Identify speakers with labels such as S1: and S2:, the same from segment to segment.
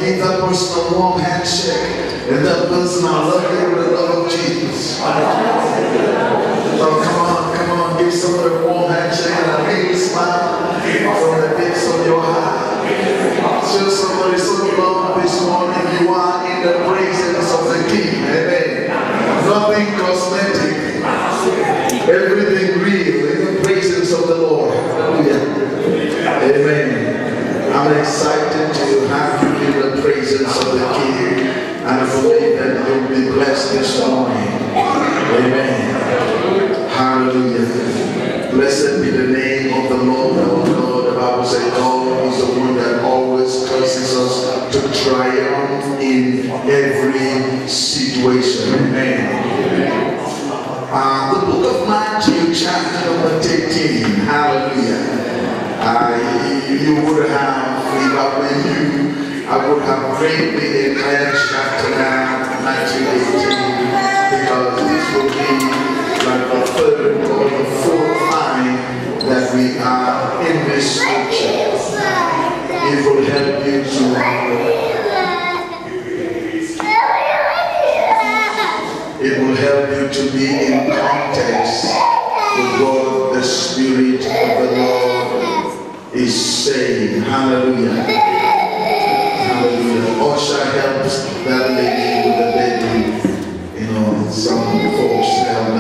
S1: give that person a warm handshake. And that person, I love you with the love of Jesus. Oh, come on, give somebody a warm handshake and a big smile from the depths of your heart. Show somebody so long this morning. You are in the presence of the King. Amen. Nothing cosmetic. Everything real in the presence of the Lord. Hallelujah. Amen. I'm excited to have you in the presence of the King. And I believe that you'll be blessed this morning. Amen. Hallelujah. Blessed be the name of the Lord our God. The Bible says God is the one that always causes us to triumph in every situation. Amen. The book of Matthew, chapter number 13. Hallelujah. You would have, if I were you, I would have read the entire chapter now, Matthew 18, because this will be like the third or the fourth time that we are in this scripture. It will help you to be in context with what the Spirit of the Lord is saying. Hallelujah. Hallelujah. Usher helps that lady with the baby. You know, some folks help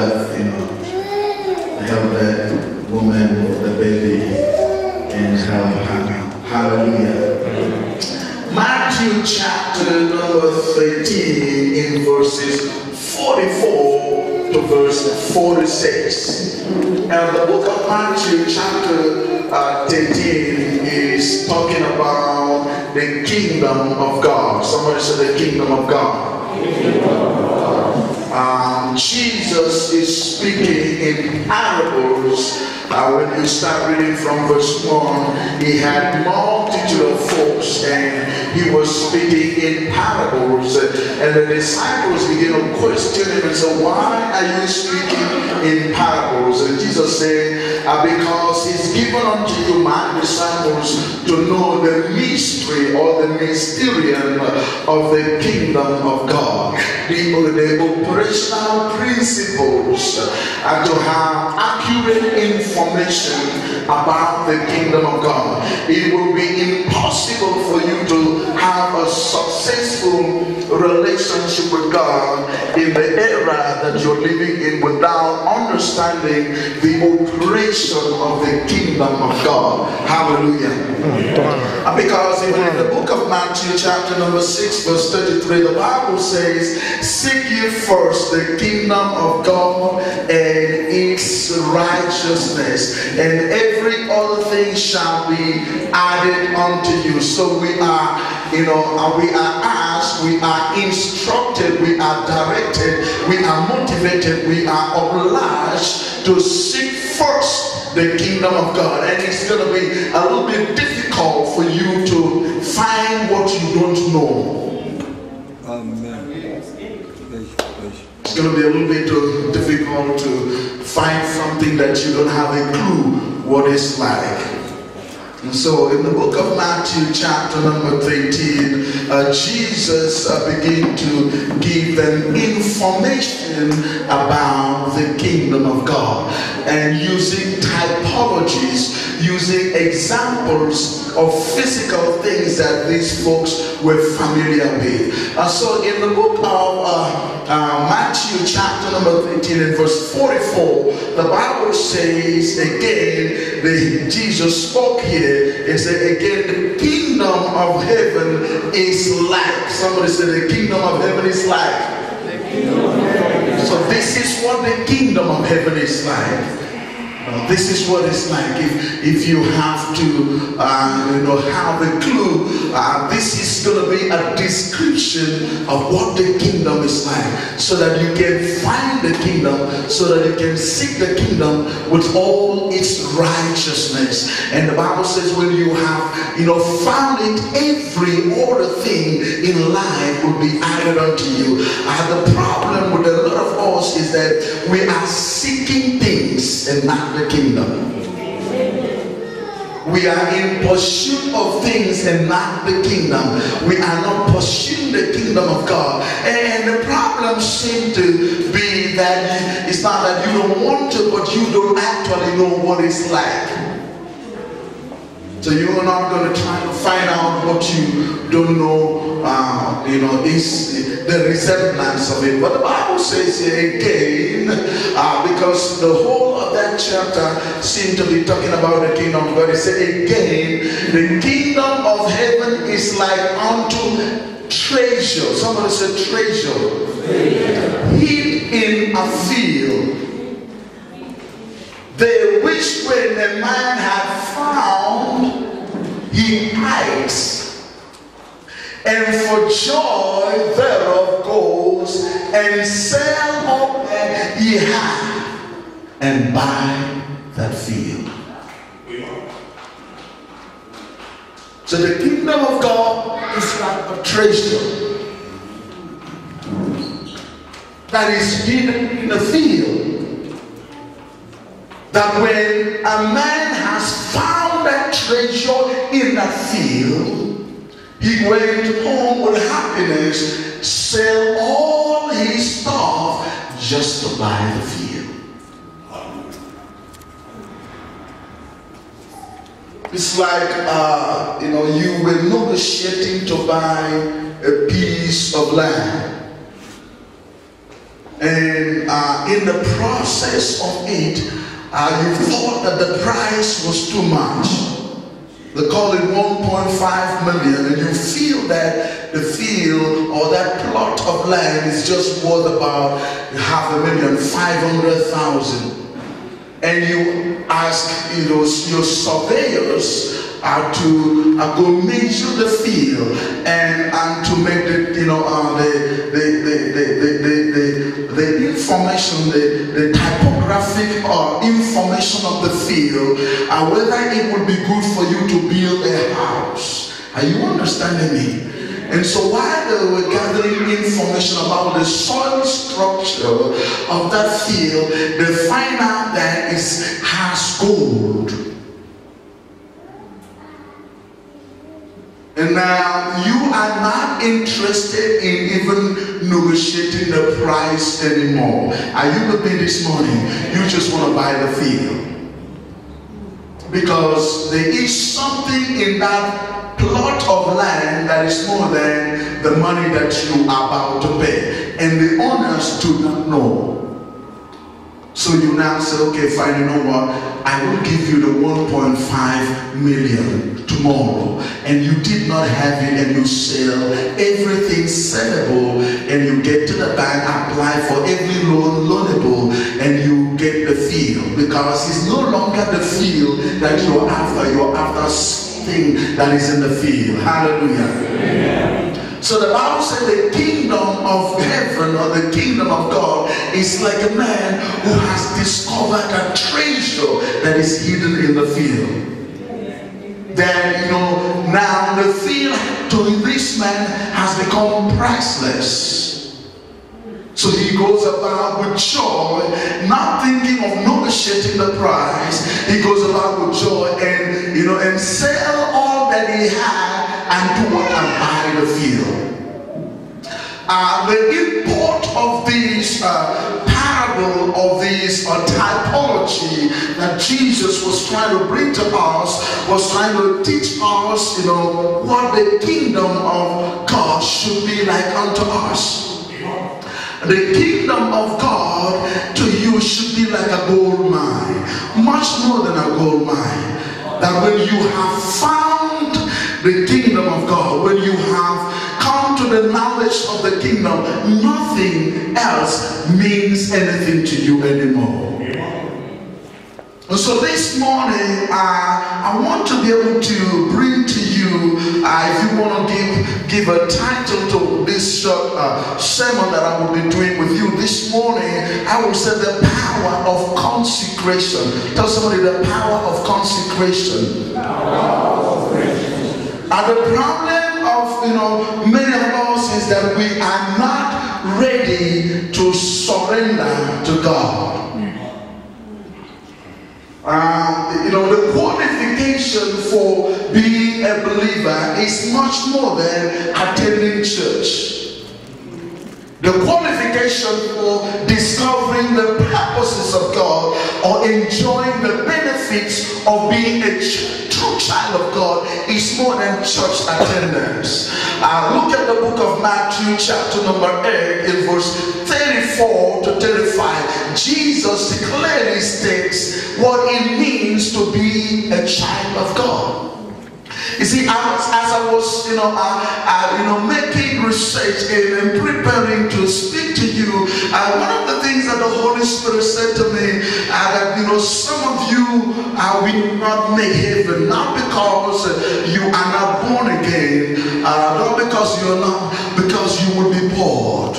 S1: that woman with the baby and help her. Hallelujah. Matthew chapter number 13 in verses 44 to verse 46. And the book of Matthew chapter 13 is talking about the kingdom of God. Somebody say the kingdom of God. Jesus is speaking in parables. When you start reading from verse 1, he had multitude of folks and he was speaking in parables. And the disciples began to question him and say, why are you speaking in parables? And Jesus said, because it's given unto you, my disciples, to know the mystery or the mysterium of the kingdom of God. The operational principles are to have accurate information about the kingdom of God. It will be impossible for you to have a successful relationship with God in the era that you're living in without understanding the operation of the kingdom of God. Hallelujah. Because even in the book of Matthew chapter number 6 verse 33, the Bible says, seek ye first the kingdom of God and its righteousness, and every other thing shall be added unto you. So we are, we are asked, we are instructed, we are directed, we are motivated, we are obliged to seek first the kingdom of God. And it's going to be a little bit difficult for you to find what you don't know.
S2: Amen.
S1: It's going to be a little bit difficult to find something that you don't have a clue what it's like. And so in the book of Matthew chapter number 13, Jesus began to give them information about the kingdom of God, and using typologies, using examples of physical things that these folks were familiar with. So in the book of Matthew chapter number 13 and verse 44, the Bible says again, Jesus spoke here, it said again, the kingdom of heaven is like. Somebody said the kingdom of heaven is like. So this is what the kingdom of heaven is like. This is what it's like. If you have to have a clue, this is going to be a description of what the kingdom is like, so that you can find the kingdom, so that you can seek the kingdom with all its righteousness. And the Bible says when you have found it, every other thing in life will be added unto you. The problem with a lot of us is that we are seeking things and not the kingdom. we are in pursuit of things and not the kingdom. We are not pursuing the kingdom of God. And the problem seems to be that it's not that you don't want to, but you don't actually know what it's like. So you're not going to try to find out what you don't know, is the resemblance of it. But the Bible says here again, because the whole of that chapter seems to be talking about the kingdom of God. It says again, the kingdom of heaven is like unto treasure. Somebody said treasure. Hid in a field. The which when the man had found, he hides, and for joy thereof goes and sell all that he had and buy that field. So the kingdom of God is like a treasure that is hidden in the field. That when a man has found that treasure in that field, he went home with happiness, sell all his stuff just to buy the field. It's like, you were negotiating to buy a piece of land. And in the process of it, you thought that the price was too much. They call it 1.5 million, and you feel that the field or that plot of land is just worth about 500,000, 500,000. And you ask your surveyors to go measure the field and to make the information, the typographic information of the field, whether it would be good for you to build a house. Are you understanding me? And so while they were gathering information about the soil structure of that field, they find out that it has gold. And now you are not interested in even negotiating the price anymore. Are you with me this morning? You just want to buy the field. Because there is something in that plot of land that is more than the money that you are about to pay. And the owners do not know. So you now say, okay, fine, you know what? I will give you the 1.5 million tomorrow. And you did not have it, and you sell everything sellable, and you get to the bank, apply for every loan loanable, and you get the field. Because it's no longer the field that you're after something that is in the field. Hallelujah. Amen. So the Bible said the kingdom of heaven or the kingdom of God is like a man who has discovered a treasure that is hidden in the field. Then, now the field to this man has become priceless. So he goes about with joy, not thinking of negotiating the price. He goes about with joy and sell all that he had and do what? And buy the field. The import of this parable, of this typology that Jesus was trying to bring to us, was trying to teach us, what the kingdom of God should be like unto us. The kingdom of God to you should be like a gold mine, much more than a gold mine. That when you have found the kingdom of God, when you have come to the knowledge of the kingdom, nothing else means anything to you anymore. And so this morning, I want to be able to bring to you, if you want to give a title to this short sermon that I will be doing with you this morning, I will say the power of consecration. Tell somebody the power of consecration. And the problem of many of us is that we are not ready to surrender to God. The qualification for being a believer is much more than attending church. The qualification for discovering the purposes of God or enjoying the benefits of being a true child of God is more than church attendance. Look at the book of Matthew chapter number 8 in verse 34 to 35. Jesus clearly states what it means to be a child of God. You see, as I was, making research and preparing to speak to you, one of the things that the Holy Spirit said to me, that, some of you will not make heaven, not because you are not born again, not because you are not, because you will be bored.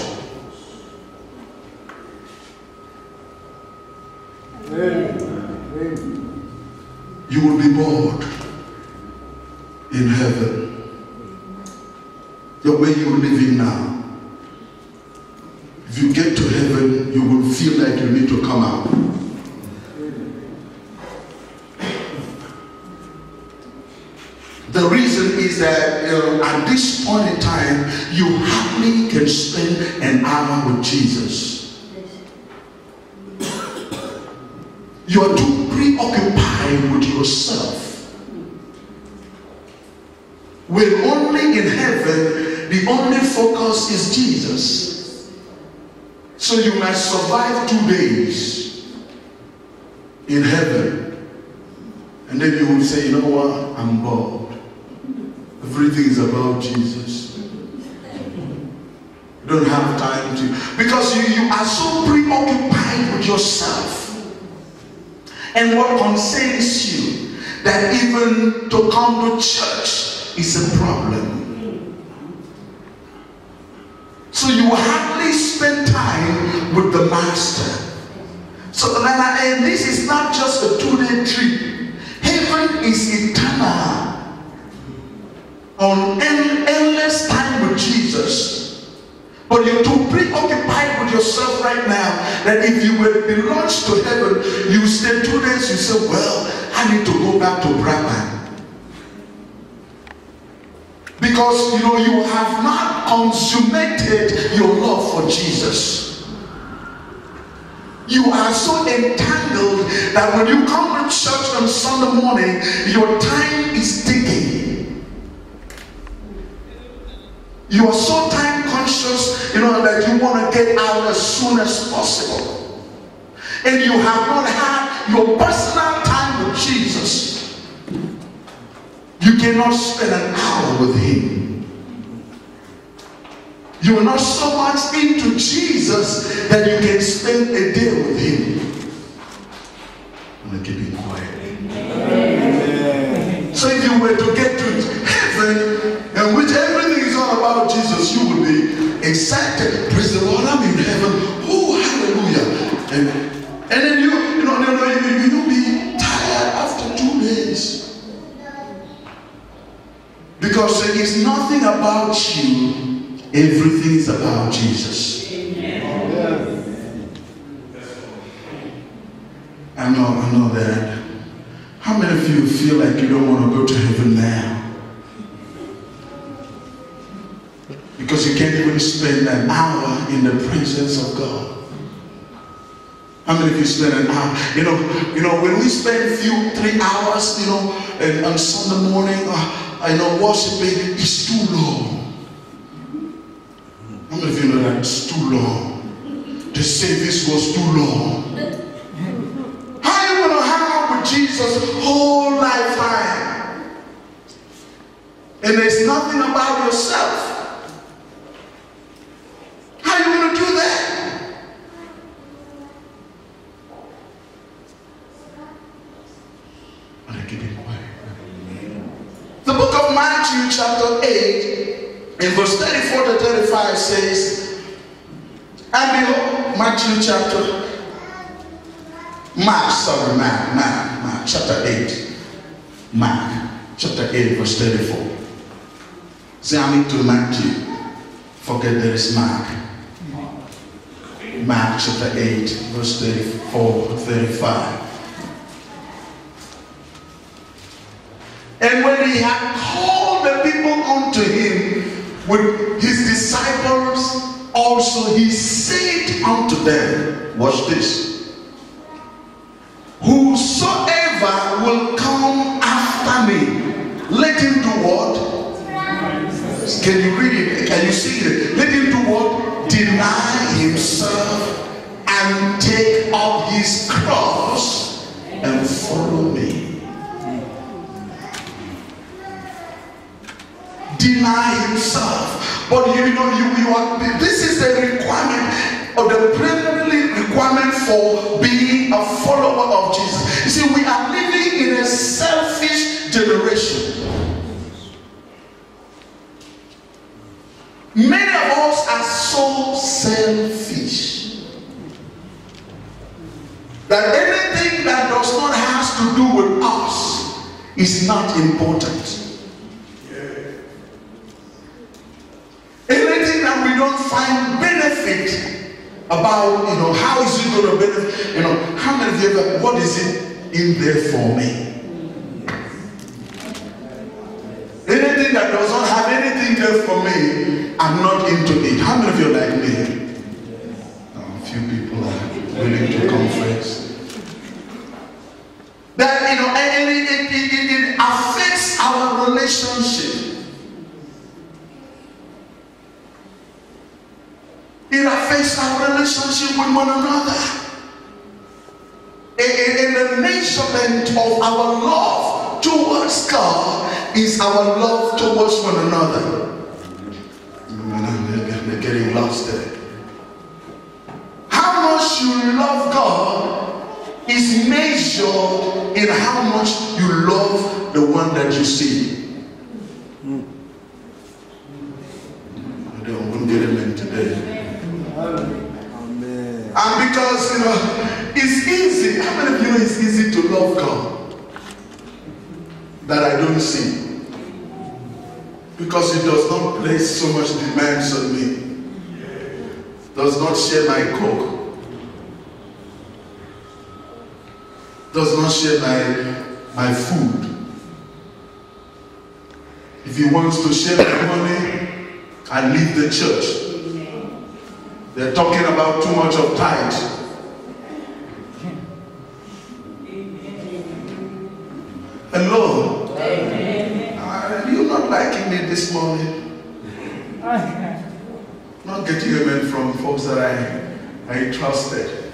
S1: You will be bored in heaven, the way you're living now. If you get to heaven, you will feel like you need to come out. The reason is that at this point in time, you hardly can spend an hour with Jesus. You are too preoccupied with yourself. When only in heaven, the only focus is Jesus. So you might survive 2 days in heaven. And then you will say, you know what, I'm bored. Everything is about Jesus. You don't have time to, because you are so preoccupied with yourself and what concerns you, that even to come to church is a problem. So you hardly spend time with the Master. So and this is not just a 2-day trip. Heaven is eternal, on endless time with Jesus. But you're too preoccupied with yourself right now that if you were to be launched to heaven, you stay 2 days, you say, well, I need to go back to Brahman. Because you have not consummated your love for Jesus. You are so entangled that when you come to church on Sunday morning, your time is ticking. You are so time conscious, that you want to get out as soon as possible. And you have not had your personal time with Jesus. You cannot spend an hour with him. You are not so much into Jesus that you can spend a day with him. I'm going to keep it quiet. Amen. So if you were to get to heaven, in which everything is all about Jesus, you will be excited. Praise the Lord, I'm in heaven. Oh, hallelujah. And then you'll be tired after 2 days. Because there is nothing about you, everything is about Jesus. Amen. I know that. How many of you feel like you don't want to go to heaven now? Because you can't even spend an hour in the presence of God. How many of you spend an hour? When we spend 3 hours, and on Sunday morning, worshiping is too long. How many of you know that it's too long? The service was too long. How are you going to hang out with Jesus whole lifetime? And there's nothing about yourself. How are you going to do that? I'm keep it quiet. The book of Matthew chapter 8 in verse 34 to 35 says, and behold, Matthew chapter, Mark chapter 8. Mark chapter 8 verse 34. Say, I'm into Matthew. Forget there is Mark. Mark chapter 8 verse 34 to 35. And when he had called the people unto him with his disciples also, he said unto them, watch this, whosoever will come after me, let him do what? Can you read it? Can you see it? Let him do what? Deny himself and take up his cross and follow me. Deny himself. But you are, this is the requirement, or the primary requirement for being a follower of Jesus. You see, we are living in a selfish generation. Many of us are so selfish that anything that does not have to do with us is not important. Anything that we don't find benefit about, how is it going to benefit? How many of you ever, what is it in there for me? Anything that does not have anything there for me, I'm not into it. How many of you are like me? A few people are willing to confess. That, and it affects our relationship. It affects our relationship with one another. And the measurement of our love towards God is our love towards one another. They're getting lost there. How much you love God is measured in how much you love the one that you see. I don't get him today. And because it's easy. How many of you know it's easy to love God that I don't see? Because He does not place so much demands on me. Does not share my coke. Does not share my food. If He wants to share my money, I leave the church. They're talking about too much of tithe. Hello? Are you not liking me this morning? Not getting amen from folks that I trusted.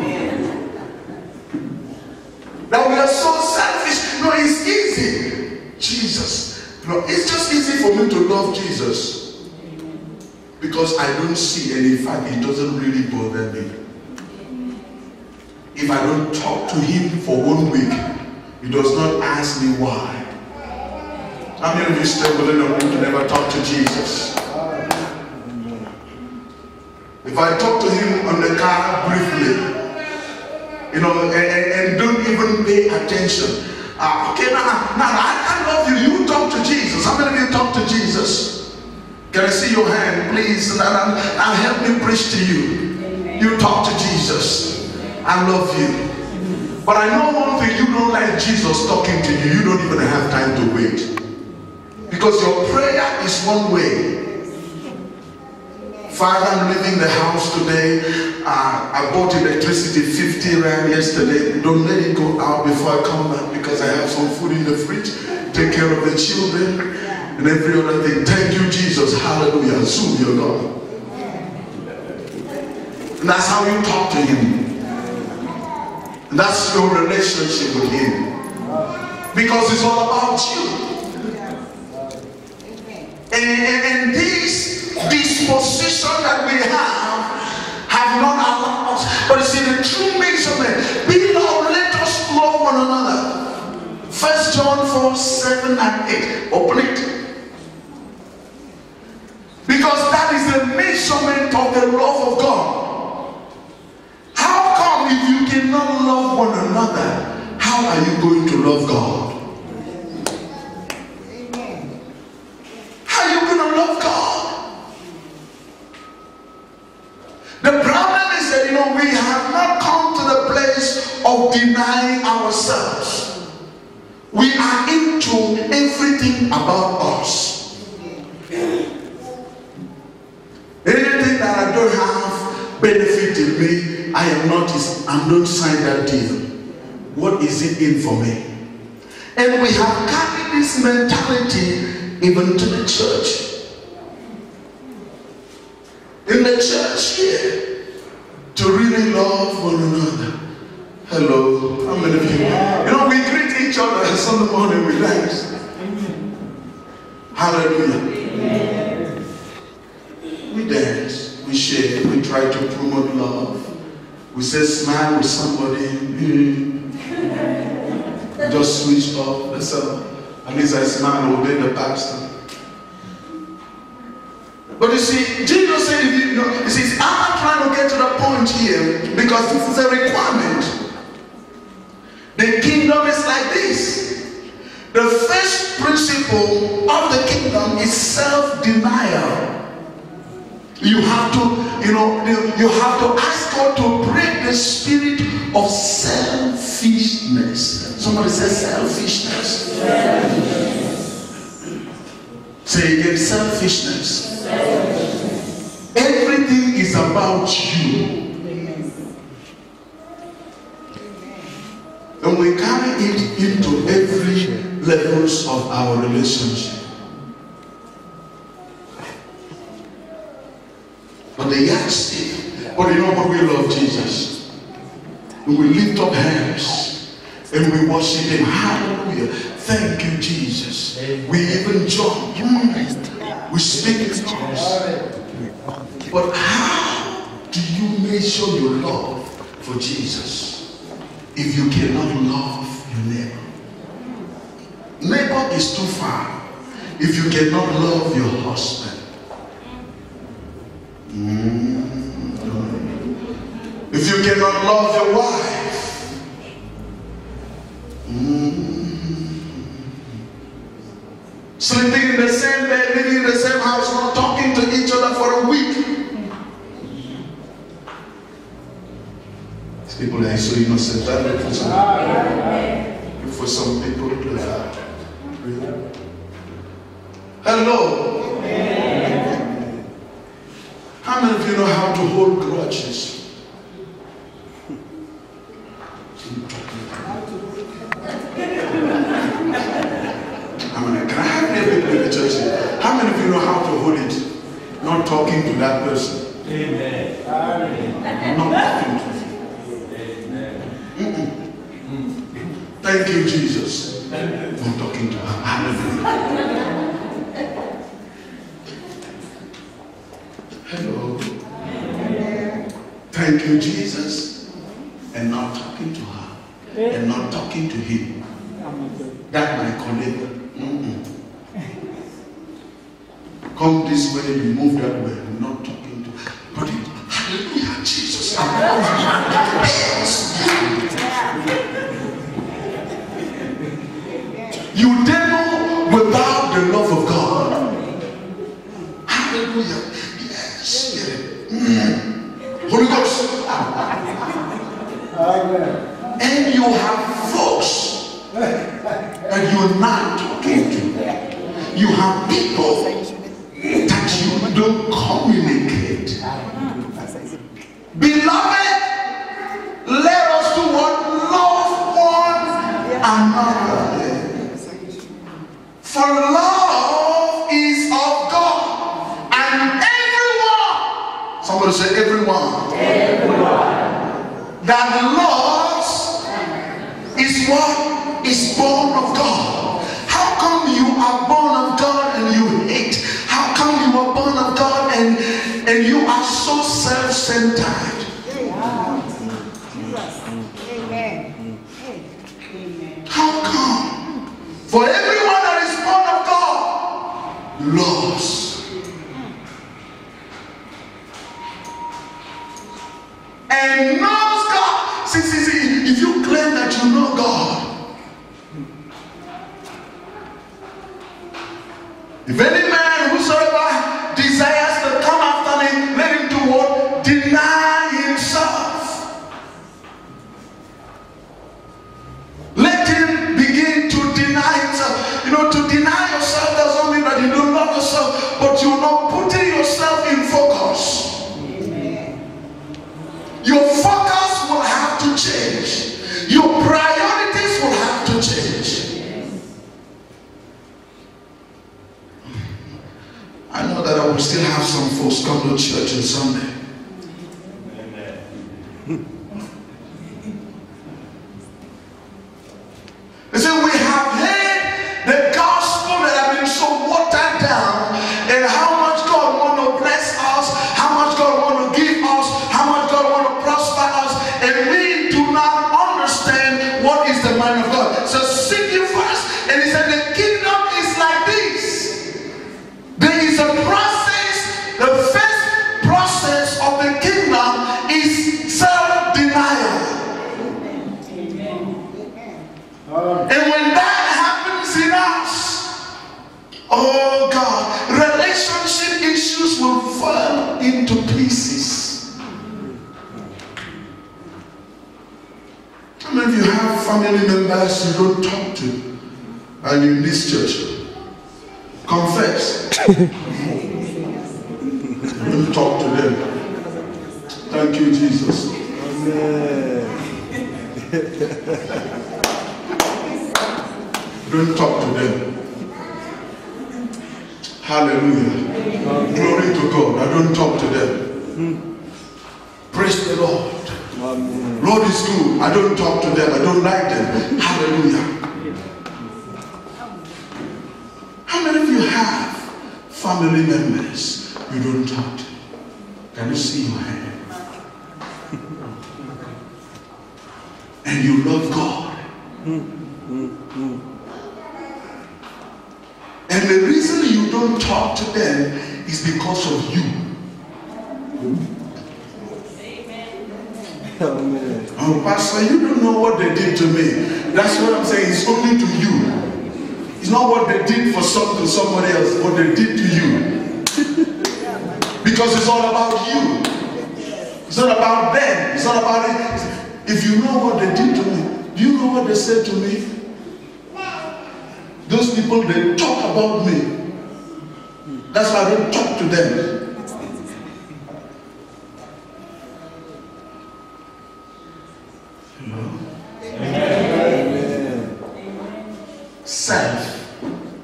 S1: That we are so selfish. No, it's easy. Jesus. It's just easy for me to love Jesus. Because I don't see, and in fact, it doesn't really bother me. If I don't talk to Him for 1 week, He does not ask me why. How many of you still willing to never talk to Jesus? If I talk to Him on the car briefly, and don't even pay attention. Okay, now I love you. You talk to Jesus. How many of you talk to Jesus? Can I see your hand, please? I'll help me preach to you. Amen. You talk to Jesus. I love you. But I know one thing, you don't like Jesus talking to you. You don't even have time to wait. Because your prayer is one way. Father, I'm leaving the house today. I bought electricity 50 rand yesterday. Don't let it go out before I come back because I have some food in the fridge. Take care of the children. And every other thing. Thank you, Jesus. Hallelujah. Soon you're gone. And that's how you talk to Him. And that's your relationship with Him. Because it's all about you. And this disposition that we have not allowed us. But you see, the true measurement. Be now, let us love one another. 1 John 4, 7 and 8. Open it. Because that is the measurement of the love of God. How come if you cannot love one another, how are you going to love God? How are you going to love God? The problem is that we have not come to the place of denying ourselves. We are into a something about us. Anything that I don't have benefiting me, I'm not sign that deal. What is it in for me? And we have carried this mentality even to the church. In the church here, to really love one another. Hello, how many of you? You know, we greet each other on Sunday morning with thanks. Hallelujah. We dance, we share, we try to promote love. We say smile with somebody. Just switch off. That's all. At least I smile obey the pastor. But you see, Jesus said, he says, I'm not trying to get to the point here because this is a requirement. The kingdom is like this. The first principle of the kingdom is self-denial. You have to ask God to break the spirit of selfishness. Somebody says selfishness. Say again, selfishness. Everything is about you. And we carry it into every levels of our relationship. But the yardstick, but you know what, we love Jesus. And we lift up hands and we worship him. Hallelujah. Thank you, Jesus. We even jump. We speak in tongues. But how do you measure your love for Jesus if you cannot love your neighbor? Neighbor is too far if you cannot love your husband. If you cannot love your wife, sleeping in the same bed, living in the same house, not talking to each other for a week. These people are so innocent. For some people, hello. How many of you know how to hold grudges? Can I have people in the church here? How many of you know how to hold it? Not talking to that person. Amen. Not talking to him. Thank you, Jesus. Not talking to her. Hallelujah. Hello. Thank you, Jesus. And not talking to her. And not talking to him. That my colleague. Come this way, you move that way. I'm not talking to her. But hallelujah, Jesus. You demo without the love of God. Hallelujah. Spirit. Holy Ghost. And you have folks that you're not talking to. You have people that you don't communicate. Beloved, let us do what? Love one another. For love is of God. And everyone, somebody say everyone, that loves is what is born of God. How come you are born of God and you hate? How come you are born of God and you are so self-centered? How come? For everyone that is born of God loves. And knows God. See, if you claim that you know God, if any man whosoever desires to come after me, let him do what? Deny himself. Let him begin to deny himself. You know, to deny yourself that we still have some folks come to church on Sunday. They say we have heard the gospel that have been so watered down, and how much God want to bless us, how much God want to give us, how much God want to prosper us, and we do not understand what is the mind of God. So seek you first, and he said the kingdom is like this. There is a process. The first process of the kingdom is self-denial. And when that happens in us, oh God, relationship issues will fall into pieces. How many of you have family members you don't talk to and you in this church? Confess. Don't talk to them. Thank you, Jesus. Amen. Don't talk to them. Hallelujah. Glory to God. I don't talk to them. Praise the Lord. Lord is good. I don't talk to them. I don't like them. Hallelujah. How many of you have family members you don't talk to? Can you see your hand? And you love God. And the reason you don't talk to them is because of you. Amen. Oh, Pastor, you don't know what they did to me. That's what I'm saying. It's only to you. It's not what they did for somebody else, what they did to you. Because it's all about you. It's not about them. It's not about it. If you know what they did to me, do you know what they said to me? Those people, they talk about me. That's why I don't talk to them. Amen. Self.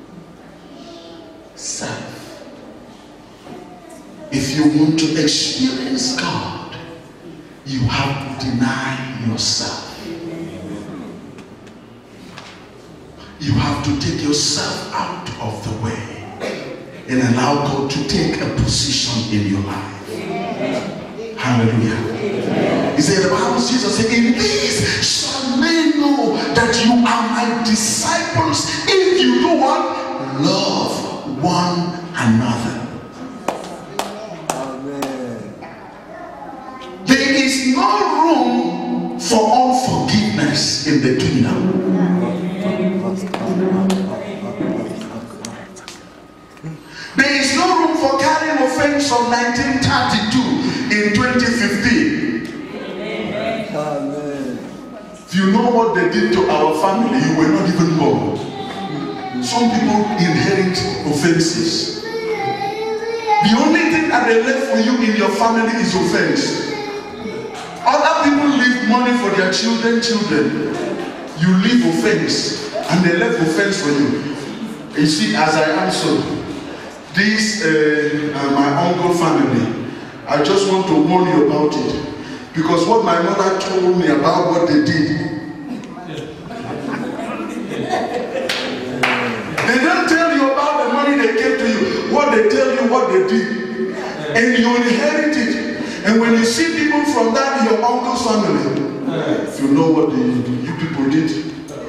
S1: If you want to experience God, you have to deny yourself. You have to take yourself out of the way and allow God to take a position in your life. Hallelujah. He said, the Bible, Jesus said, in this shall men know that you are my disciples if you do what? Love one another. Amen. There is no room for unforgiveness in the kingdom. There is no room for carrying offense of 1932 in 2015. Amen. If you know what they did to our family, you were not even born. Some people inherit offenses. The only thing that they left for you in your family is offense. Other people leave money for their children. You leave offense, and they left offense for you. You see, as I answered this, my uncle family, I just want to warn you about it, because what my mother told me about what they did, they don't tell you about the money they gave to you. What they tell you, what they did, and you inherit it. And when you see people from that in your uncle's family, if you know what you people did,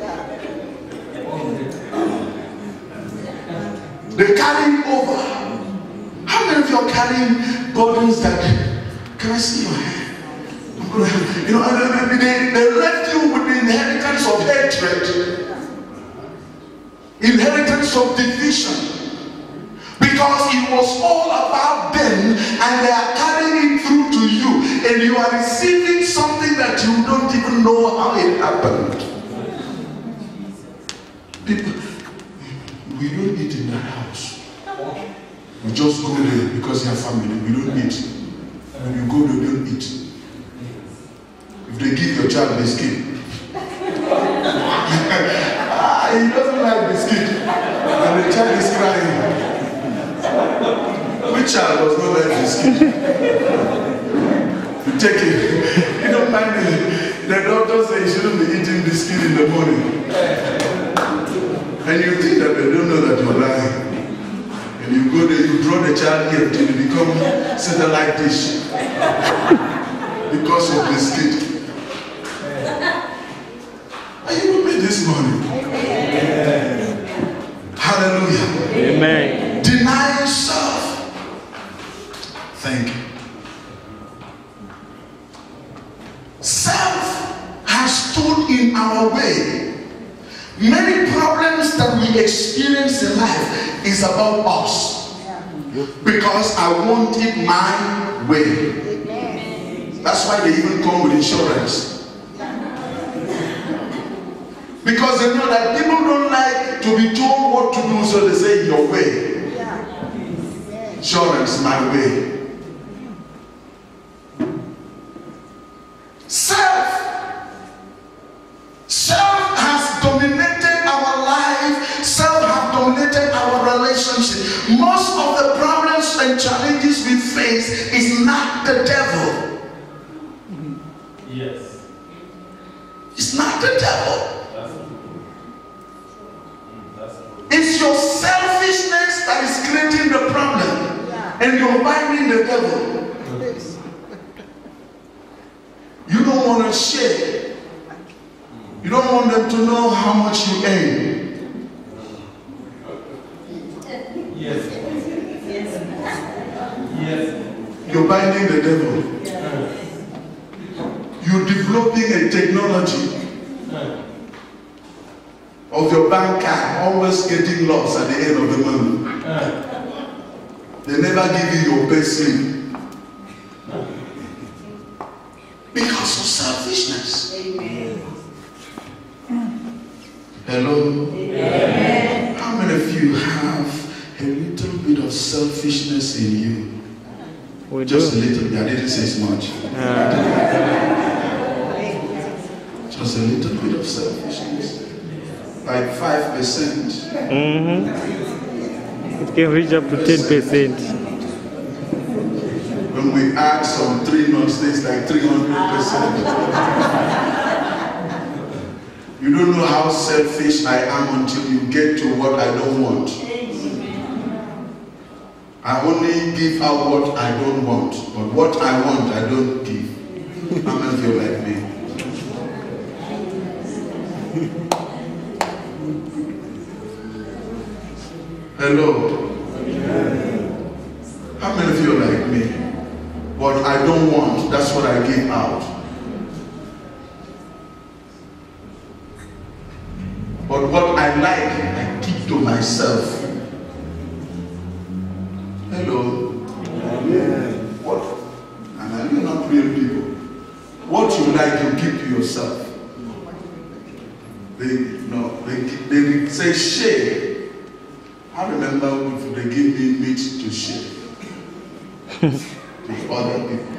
S1: they carry over. How many of you are carrying burdens that, can I see your hand? I'm gonna help you. You know, they left you with the inheritance of hatred, inheritance of division, because it was all about them, and they are carrying it through to you, and you are receiving something that you don't even know how it happened. People, we don't eat in that house. We just go there because they are family. We don't eat. When you go there, we don't eat. If they give your child biscuit, he doesn't like biscuit, and the child is crying. Which child does not like biscuit? You take it. You don't mind it. The doctor says you shouldn't be eating biscuit in the morning. And you think that they don't know that you're lying. And you go there, you draw the child here till you become satellite dish. Because of biscuit. Are you with me this morning? Amen. Hallelujah.
S2: Amen.
S1: Deny yourself. Thank you. Self has stood in our way. Many problems that we experience in life is about us. Because I want it my way. That's why they even come with insurance. Because they know that people don't like to be told what to do, so they say your way. Insurance, my way. Self has dominated our life. Self has dominated our relationship. Most of the problems and challenges we face is not the devil.
S3: Yes.
S1: It's not the devil. It's your selfishness that is creating the problem. And you're binding the devil. You don't want to share. You don't want them to know how much you earn.
S3: Yes. Yes.
S1: You're binding the devil. You're developing a technology of your bank card always getting lost at the end of the month. They never give you your pay slip. Because of selfishness.
S4: Amen.
S1: Hello?
S4: Amen.
S1: How many of you have a little bit of selfishness in you?
S2: We
S1: Just
S2: do.
S1: a little bit. I didn't say as much. Just a little bit of selfishness. Like 5%.
S2: It can reach up to 10%.
S1: When we add some 3 months, it's like 300%. You don't know how selfish I am until you get to what I don't want. I only give out what I don't want, but what I want, I don't give. How many of you like me? Hello? How many of you are like me? What I don't want, that's what I give out. But what I like, I keep to myself. Hello? What? And I know not real people. What you like, you keep to yourself. They say share. I remember if they give me meat to share to other people.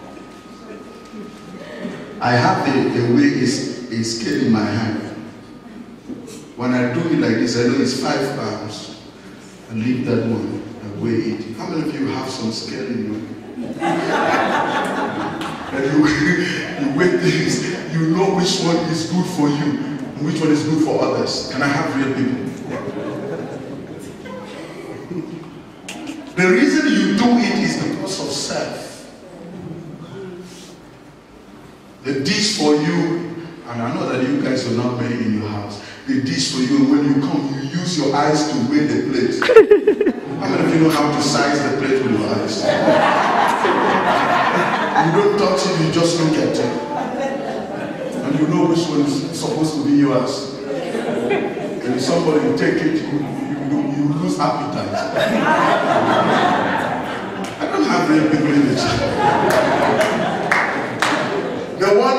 S1: I have a way a scale in my hand. When I do it like this, I know it's 5 pounds. I leave that one and weigh it. How many of you have some scale in you? And you weigh things, you know which one is good for you and which one is good for others. Can I have real people? The reason you do it is because of self. The dish for you, and I know that you guys are not many in your house. The dish for you, and when you come, you use your eyes to weigh the plate. How many of you know how to size the plate with your eyes? You don't touch it, you just look at it. And you know which one is supposed to be yours. And if somebody take it, you lose appetite. I don't have real people in the church. The one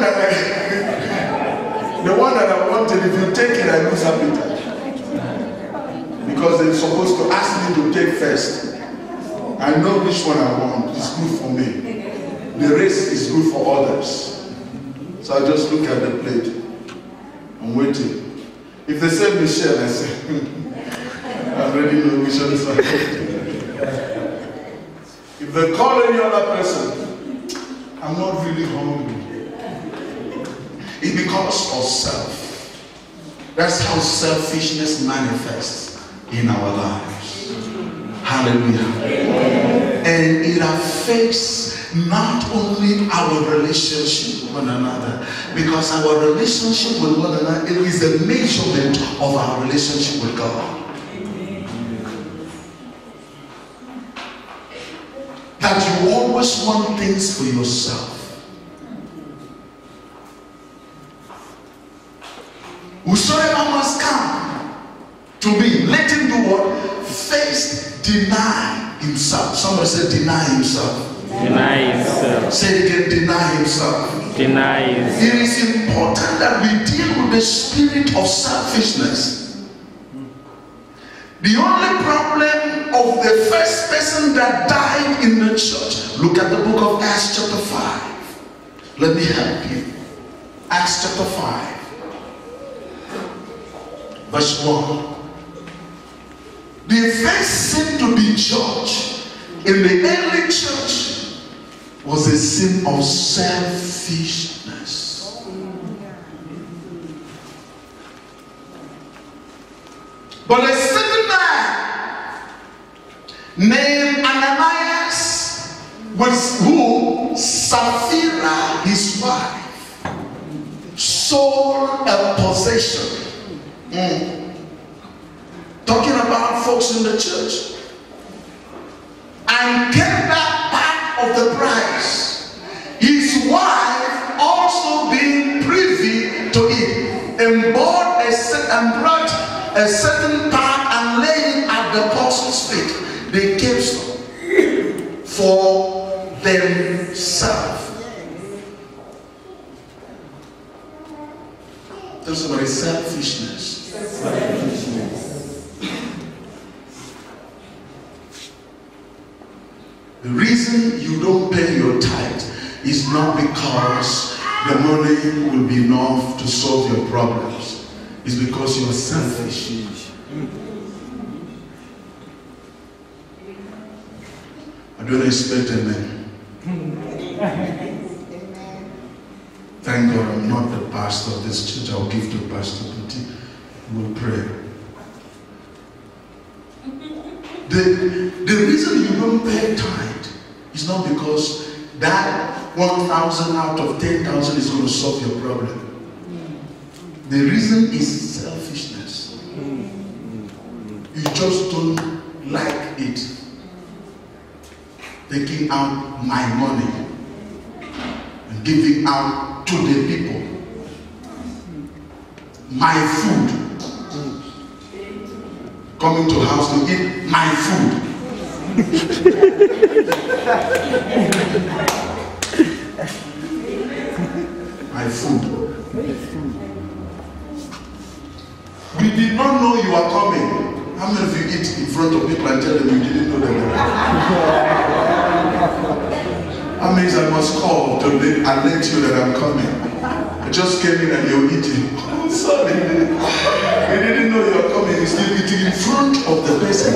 S1: that I wanted, if you take it, I lose appetite. Because they're supposed to ask me to take first. I know which one I want. It's good for me. The rest is good for others. So I just look at the plate. I'm waiting. If they say Michelle, I say, I already know which one is my favorite. They call any other person, I'm not really hungry. It's because of self. That's how selfishness manifests in our lives. Hallelujah. And it affects not only our relationship with one another, because our relationship with one another is a measurement of our relationship with God. That you always want things for yourself. Whosoever must come to me, let him do what? First deny himself. Somebody said deny himself.
S2: Deny himself.
S1: Say it again, deny himself.
S2: Deny himself.
S1: It is important that we deal with the spirit of selfishness. The only problem of the first person that died in the church, look at the book of Acts chapter 5. Let me help you. Acts chapter 5. Verse 1. The first sin to be judged in the early church was a sin of selfishness. But a certain man named Ananias, with whom Sapphira, his wife, sold a possession. Talking about folks in the church. And kept that part of the price. His wife also being privy to it, and brought a certain part and laid it at the apostles' feet. They kept some for themselves. Tell somebody, selfishness. The reason you don't pay your tithe is not because the money will be enough to solve your problems. It's because you're selfish. I don't expect amen. Thank God I'm not the pastor of this church. I'll give to Pastor Kuti. We'll pray. The reason you don't pay tithe is not because that 1,000 out of 10,000 is going to solve your problem. The reason is selfishness. You just don't like it. Taking out my money and giving out to the people. My food. Coming to house to eat my food. My food. We did not know you are coming. How many of you eat in front of people and tell them you didn't know them? That means I must call to alert you that I'm coming. I just came in and you're eating. I'm sorry. You didn't know you are coming. You're still eating in front of the person.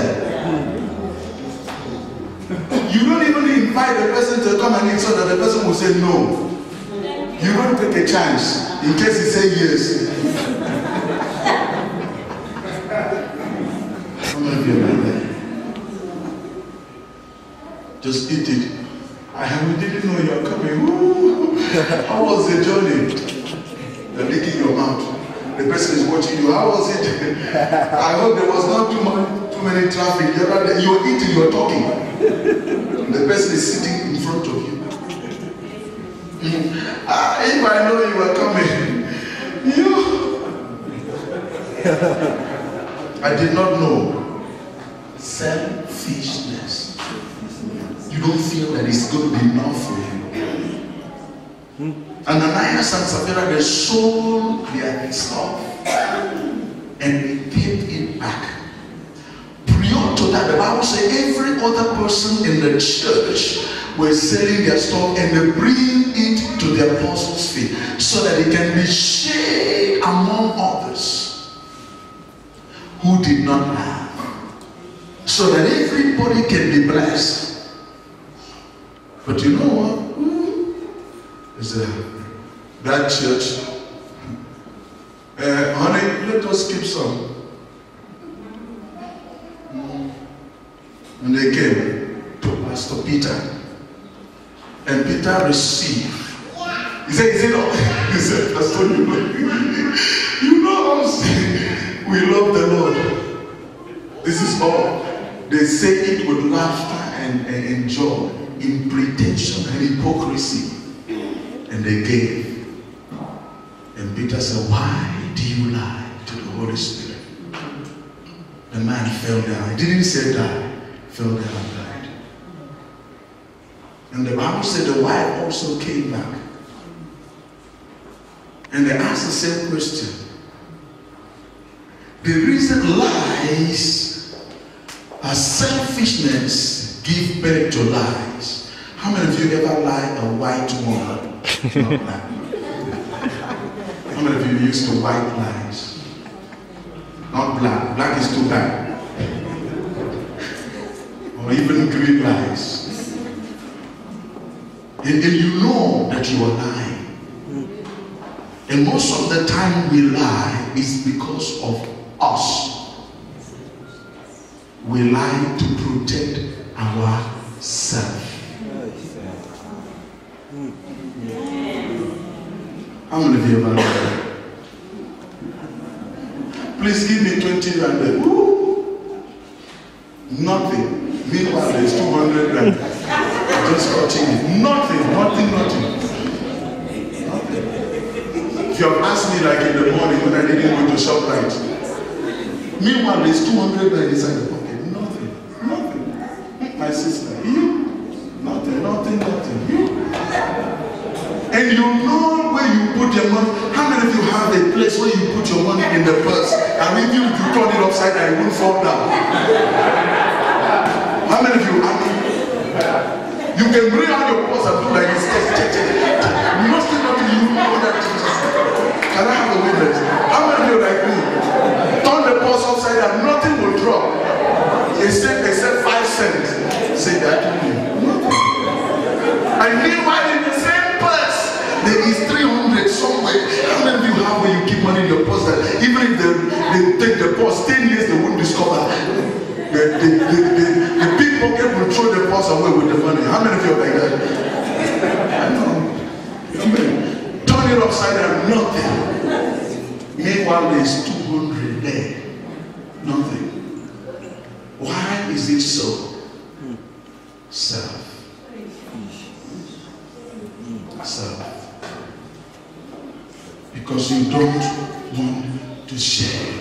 S1: You don't even invite the person to come and eat so that the person will say no. You don't take a chance in case he says yes. How many of you are there? Just eat it. We didn't know you are coming. Woo. How was the journey? You're licking your mouth. The person is watching you. How was it? I hope there was not too many traffic. You're eating, you're talking. The person is sitting in front of you. If I know you were coming, I did not know. Selfishness. You don't feel that it's going to be enough for you. Ananias and Sapphira, they sold their stuff and they paid it back. Prior to that, the Bible says every other person in the church were selling their stuff and they bring it to the apostles' feet so that it can be shared among others who did not have, so that everybody can be blessed. But you know what? It's that church. Honey, let us keep some. And they came to Pastor Peter. And Peter received. He said, he said, Pastor, you know us. We love the Lord. This is all. They say it with laughter and joy, in pretension and hypocrisy. And they gave. And Peter said, why do you lie to the Holy Spirit? The man fell down. He didn't say die. Fell down and died. And the Bible said the wife also came back. And they asked the same question. The reason lies are selfishness give birth to lies. How many of you ever lie a white woman? Not black. How many of you used to white lies? Not black. Black is too bad. Or even green lies. And you know that you are lying. And most of the time we lie is because of us. We lie to protect ourselves. How many of you ever lied? Please give me 20 and then, woo, nothing. Meanwhile, there's 200 and just cutting it. Nothing. If you have asked me like in the morning when I didn't go to ShopRite, meanwhile, there's 200 inside the pocket. Nothing. My sister, you? Nothing. You? And you know where you put your money. How many of you have a place where you put your money in the purse and if you turn it upside down, it won't fall down? How many of you have it? You can bring out your purse and do like this. Nothing you know that Jesus. Can I have a witness? How many of you like me? Turn the purse upside down, nothing will drop. Except 5 cents. Say that to me. And meanwhile in the same purse, there is 300 somewhere. How many of you have where you keep money in your purse that even if they take the purse 10 years they won't discover? The pickpocket will throw the purse away with the money. How many of you are like that? I know. Turn it upside down, nothing. Meanwhile, there's 200 there. Nothing. Why is it so? Self. Because you don't want to share.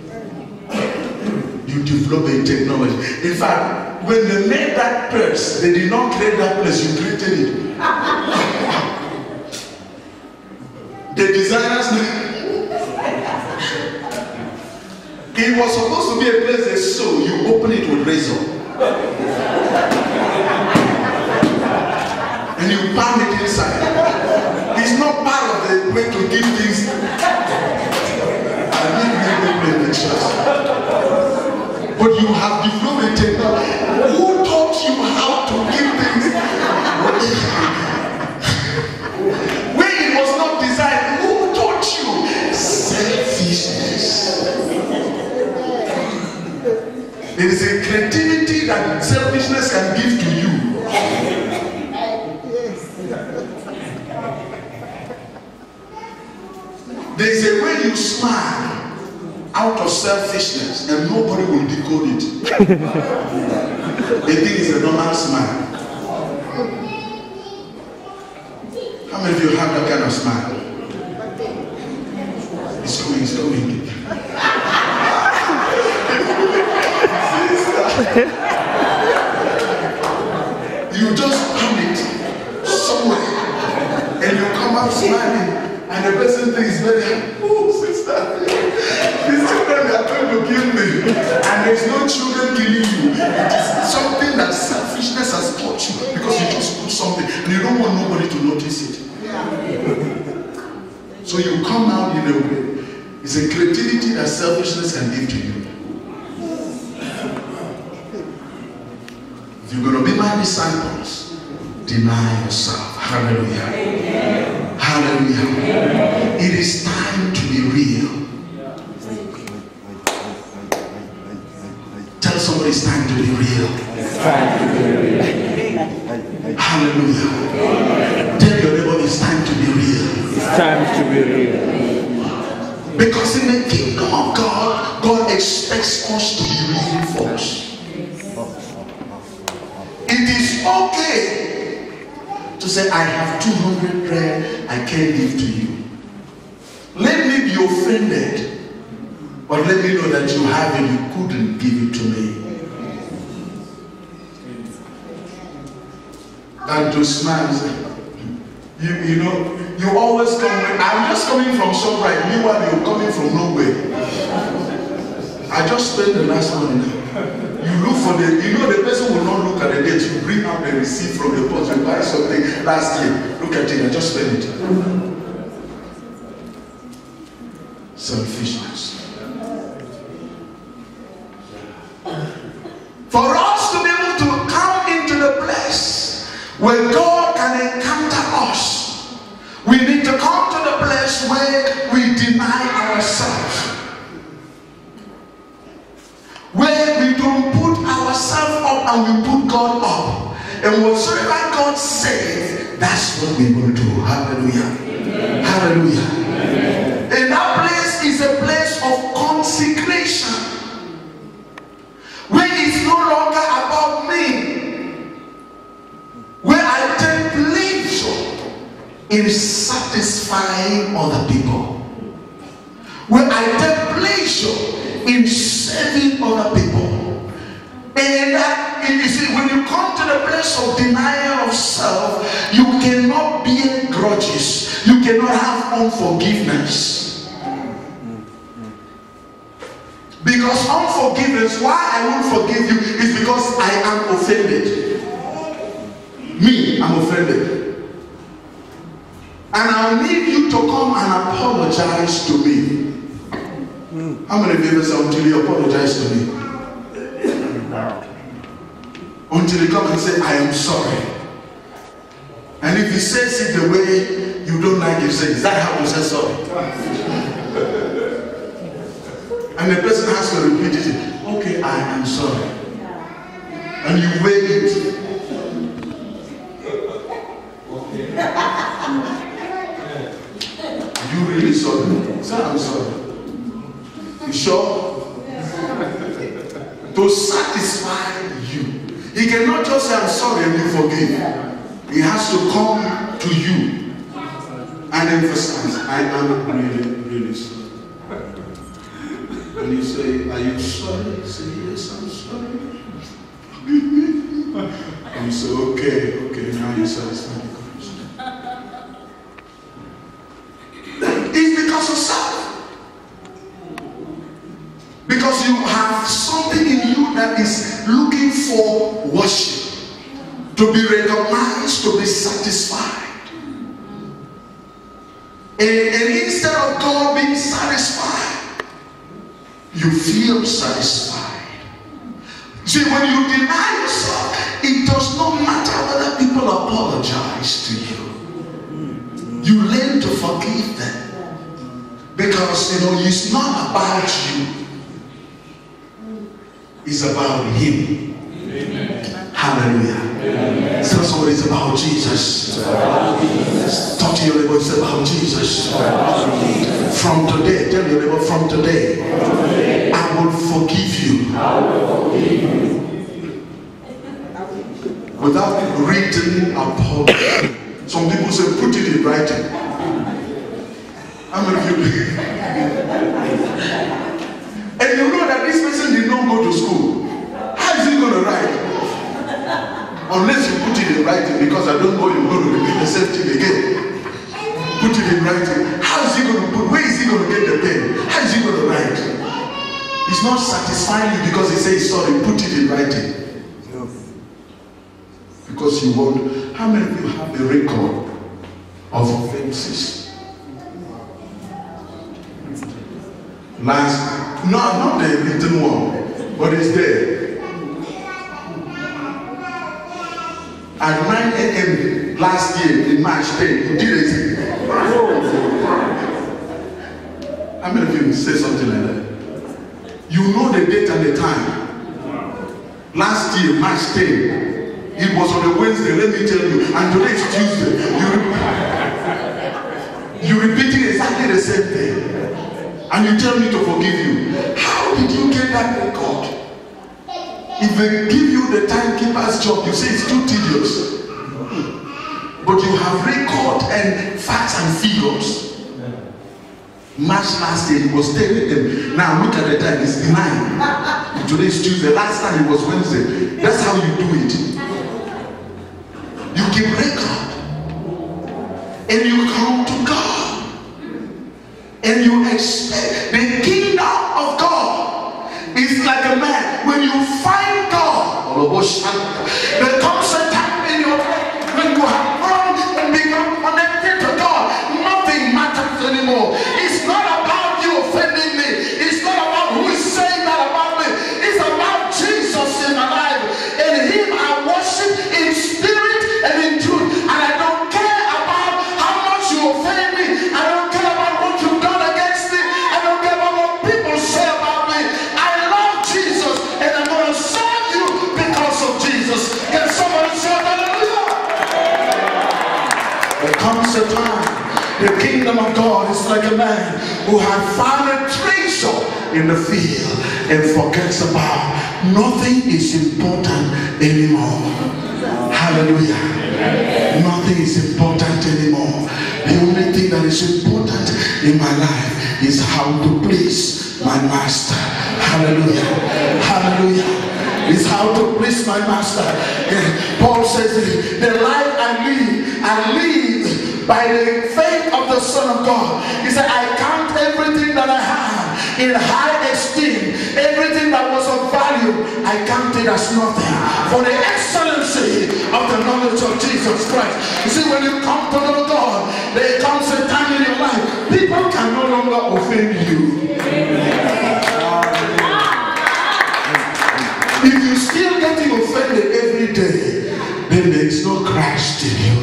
S1: You develop a technology. In fact, when they made that purse, they did not create that place, you created it. The designers knew. It was supposed to be a place they sew, you open it with razor. And you palm it inside. It's not part of the way to give things. I need to play the church. But you have developed a technology. Who taught you how to give things? When it was not designed, who taught you? Selfishness. There is a creativity that selfishness can give to you. There is a way you smile out of selfishness and nobody will decode it. They think it's a normal smile. How many of you have that kind of smile? It's coming. You just put it somewhere and you come out smiling. And the person thinks very happy. Oh, sister, these children are trying to kill me. And there's no children killing you. It is something that selfishness has taught you because you just put something and you don't want nobody to notice it. So you come out in a way. It's a creativity that selfishness can give to you. If you're going to be my disciples, deny yourself. Hallelujah. Amen. Hallelujah. Amen. It is time to be real. Tell somebody it's time to be real.
S2: It's time to be real.
S1: Hallelujah. Amen. Tell your neighbor it's time to be real.
S2: It's time to be real.
S1: Because in the kingdom of God, God expects us to be real folks. It is okay to say, I have 200 prayer I can't give to you. Let me be offended, but let me know that you have it, you couldn't give it to me. And to smile and say, you know, you always come, I'm just coming from ShopRite, meanwhile you're coming from nowhere. I just spent the last one. You look for the, you know the person will not look at the date. You bring up the receipt from the post, you buy something last year. Look at it, I just spent it. Selfishness. For us to be able to come into the place where God can encounter us, we need to come to the place where we deny ourselves. Where we don't put ourselves up and we put God up. And whatsoever God says, that's what we're going to do. Hallelujah. Amen. Hallelujah. Amen. And that place is a place of consecration. Where it's no longer about me. Where I take pleasure in satisfying other people. Where I take pleasure in serving other people. And that, you see, when you come to the place of denial of self, you cannot bear grudges. You cannot have unforgiveness. Because unforgiveness, why I won't forgive you is because I am offended. Me, I'm offended. And I'll need you to come and apologize to me. How many of you ever say, until you apologize to me? Until you come and say, I am sorry. And if he says it the way you don't like it, say, is that how you say sorry? And the person has to repeat it. Okay, I am sorry. And you wait. You really sorry? Say, I'm sorry. You sure? To satisfy you. He cannot just say, I'm sorry, and you forgive. He has to come to you and emphasize, I am really, really sorry. And you say, are you sorry? You say, yes, I'm sorry. And you say, okay, now you satisfy the question. It's because of self. Because you have something in you that is looking for worship, to be recognized, to be satisfied. And instead of God being satisfied, you feel satisfied. See, when you deny yourself, it does not matter whether people apologize to you. You learn to forgive them. Because, it's not about you. It's about him. Amen. Hallelujah. Amen. Tell somebody it's about Jesus. Talk to your neighbor, it's about Jesus. From today, tell your neighbor, from today, I will forgive you. Without written apology. Some people say, put it in writing. How many of you? And you know that this person did not go to school. How is he going to write? Unless you put it in writing, because I don't know you're going to repeat the same thing again. Put it in writing. How is he going to put? Where is he going to get the pen? How is he going to write? It's not satisfying you because he says sorry. Put it in writing. Because you want. How many of you have a record of offenses? Last, no, not the written one, but it's there. at 9 a.m. last year in March 10, you did it. How many of you say something like that? You know the date and the time. Last year, March 10, it was on a Wednesday, let me tell you, and today is Tuesday. You're repeating exactly the same thing. And you tell me to forgive you. How did you get that record? If they give you the timekeeper's job, you say it's too tedious. But you have record and facts and figures. March last year, he was telling them, now look at the time, it's 9. Today is Tuesday, last time it was Wednesday. That's how you do it. You keep record. And you come to God. And you expect the kingdom of God is like a man. When you find God, there comes a time in your life when you have grown and become connected to God, nothing matters anymore. It's not about you offending me. It's not about who is saying that about me. It's about Jesus in my life. And him I worship in spirit and in truth. And I don't care about how much you offend me. I don't care about what you've done against me. I don't care about what people say about me. I love Jesus and I'm going to serve you because of Jesus. Can somebody say hallelujah? There comes a time. The kingdom of God is like a man who had found a treasure in the field and forgets about nothing is important anymore. Hallelujah. Nothing is important anymore. The only thing that is important in my life is how to please my master. Hallelujah. Hallelujah. Is how to please my master. Paul says, the life I live by the faith of the Son of God. He said, I count everything that I have in high esteem. Everything that was of value, I count it as nothing for the excellency of the knowledge of Jesus Christ. You see, when you come to know God, there comes a time in your life, people can no longer offend you. If you're still getting offended every day, then there is no Christ in you.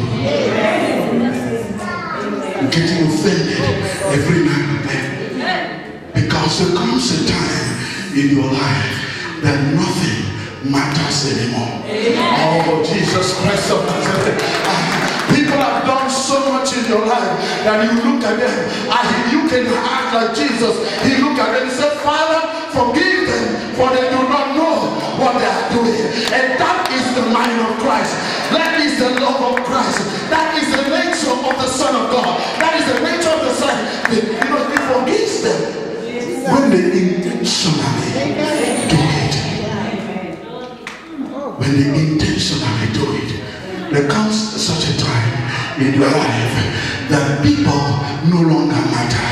S1: Getting offended every now and then, because there comes a time in your life that nothing matters anymore. Oh, Jesus Christ of Nazareth. People have done so much in your life that you look at them and you can act like Jesus. He looked at them and said, Father, forgive them, for they do not know what they are doing. And that is the mind of Christ. That is the love of Christ. That is the nature of the Son of God. That is the nature of the Son. You know, he forgives them when they intentionally do it. When they intentionally do it. There comes such a time in your life that people no longer matter.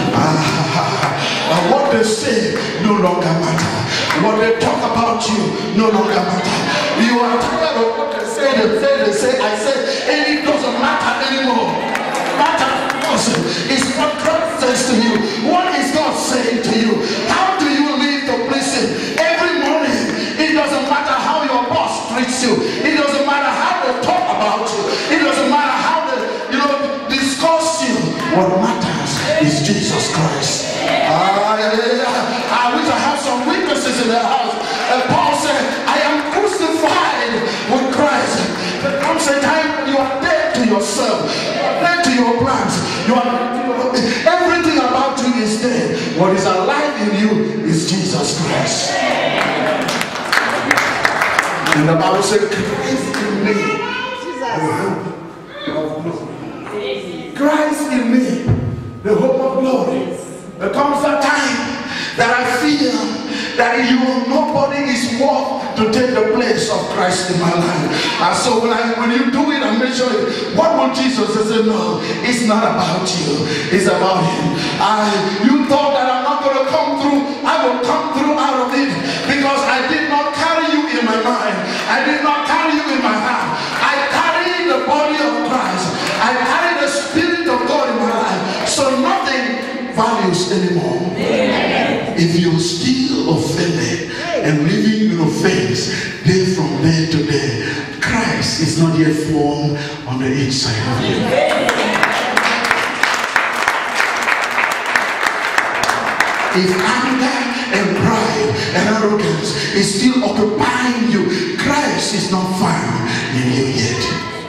S1: What they say no longer matter. What they talk about you no longer matter. You are tired of what they say. They say, I say, and it doesn't matter anymore. Matter is what God says to you. What is God saying to you? How do you live to please him? Every morning, it doesn't matter how your boss treats you. It doesn't matter how they talk about you. It doesn't matter how they, discuss you. What matters is Jesus Christ. I wish I have some witnesses in the house. Paul said, I am crucified with Christ. There comes a time when you are dead to yourself. You are dead to your plans. Everything about you is dead. What is alive in you is Jesus Christ. And the Bible said, Christ in me, the hope of glory. Christ in me, the hope of glory. There comes a time that I feel that nobody is worth to take the place of Christ in my life. And so when you do it and measure it, what will Jesus say? No, it's not about you, it's about him. You thought that I'm not going to come through. I will come through out of it, because I did not carry you in my mind. I did not carry you in my heart. I carry the body of Christ. I carry the Spirit of God in my life. So nothing values anymore. If you're still offended and living in offense day from day to day, Christ Christ is not yet formed on the inside of you. If anger and pride and arrogance is still occupying you, Christ is not found in you yet.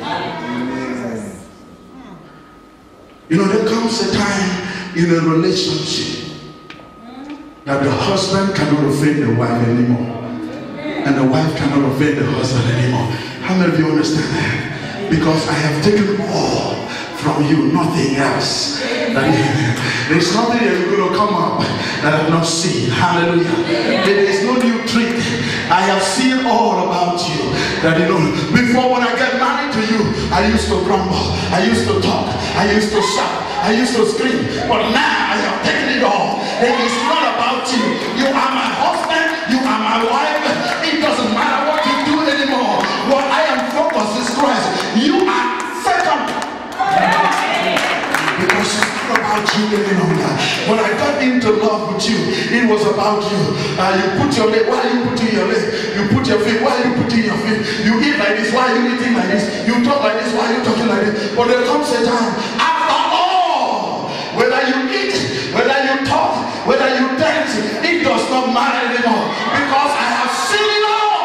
S1: You know, there comes a time in a relationship that the husband cannot offend the wife anymore, and the wife cannot offend the husband anymore. How many of you understand that? Because I have taken all from you, nothing else. There's nothing that is going to come up that I have not seen. Hallelujah. There is no new trick. I have seen all about you. That you know, before when I get married to you, I used to grumble, I used to talk, I used to shout, I used to scream. But now I have taken it all. It is not about you. You are my husband, you are my wife. It doesn't matter what you do anymore. What I am focused is Christ. You are second. Because it's not about you any longer. When I got into love with you, it was about you. You put your leg, why are you putting your leg? You put your feet, why are you putting your feet? You eat like this, why are you eating like this? You talk like this, why are you talking like this? But there comes a time, after all, whether you eat, whether you talk, whether you dance, it does not matter anymore. Because I have seen it all.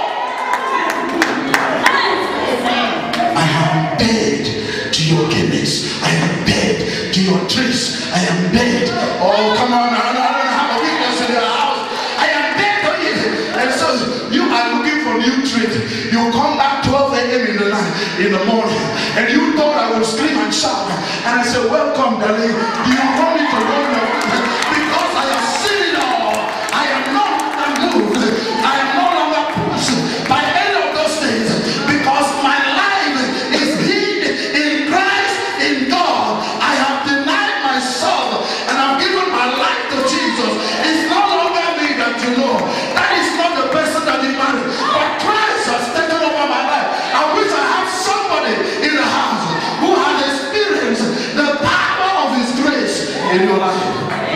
S1: I am dead to your gimmicks. I am dead to your tricks. I am dead. Oh, come on. I don't have a weakness in your house. I am dead to it. And so you are looking for new tricks. You come back 12 a.m. in the night, in the morning, and you thought I would scream and shout. And I said, welcome, darling. You want me to run your because I have seen it all. I am no longer moved. I am no longer pushed by any of those things because my life is hid in Christ, in God. I have denied myself and I've given my life to Jesus. It's no longer me that you know. That is not the person that you married. But Christ has taken over my life. I wish I had somebody in the house who has experienced the power of His grace in your life.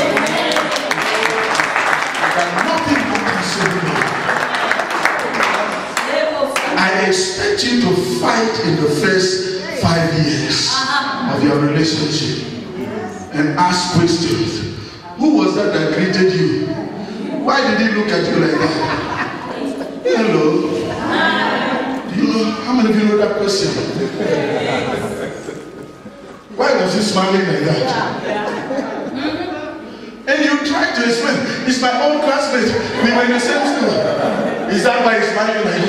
S1: Nothing can save you. I expect you to fight in the first 5 years of your relationship and ask questions. Who was that that greeted you? Why did he look at you like that? Hello. Do you know how many of you know that person? Why was he smiling like that? And you try to explain, it's my own classmate, we were in the same school. Is that why he's smiling like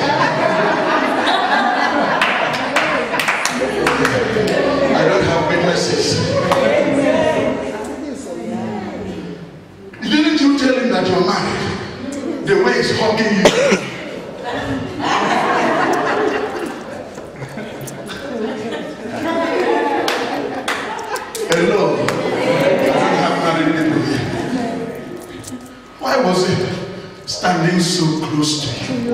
S1: that? I don't have witnesses. Didn't you tell him that you're married? The way he's hugging you. Hello. Why was he standing so close to you?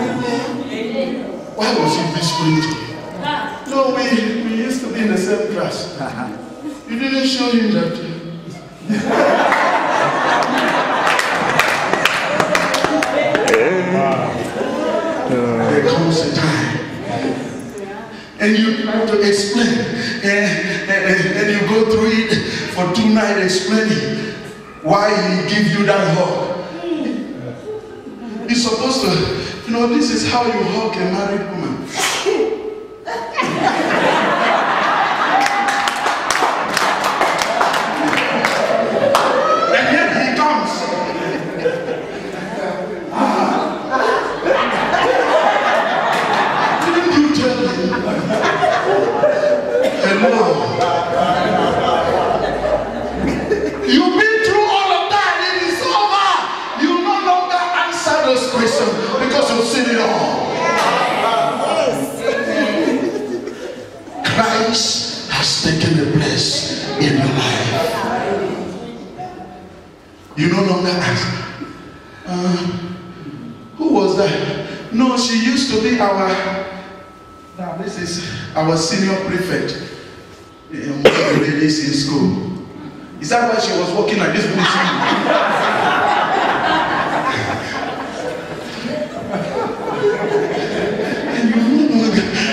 S1: Why was he whispering to you? No, we used to be in the same class. You didn't show him that. There comes a time, and you try to explain, and you go through it for 2 nights explaining why he give you that hug. He's supposed to, you know, this is how you hug a married woman. And yet he comes. Didn't you tell him? Hello. You've been through all of that. It is over. You no longer answer those questions because you've seen it all. Christ has taken the place in your life. You no longer ask, who was that? No, she used to be our, now this is our senior prefect in the ladies in school. Is that why she was walking like this? And you no longer,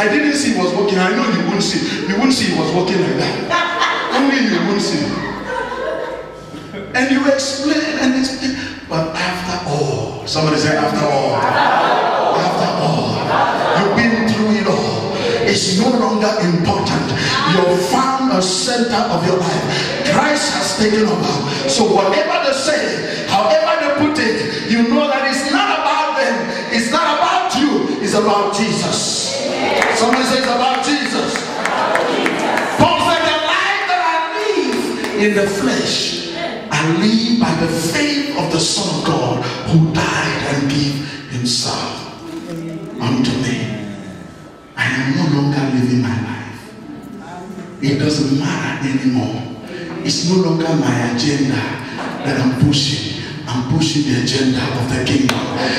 S3: I didn't see he was walking. I know you wouldn't see. You wouldn't see he was walking like that. Only you wouldn't see. And you explain and explain. But after all, somebody say after all. After all, you've been through it all. It's no longer important. You've found a center of your life. Christ has taken over. So whatever they say, however they put it, you know that it's not about them. It's not about you. It's about Jesus. Somebody say it's about Jesus. Paul said, the life that I live in the flesh, I live by the faith of the Son of God who died and gave himself unto me. I am no longer living my life. It doesn't matter anymore. It's no longer my agenda that I'm pushing. I'm pushing the agenda of the kingdom.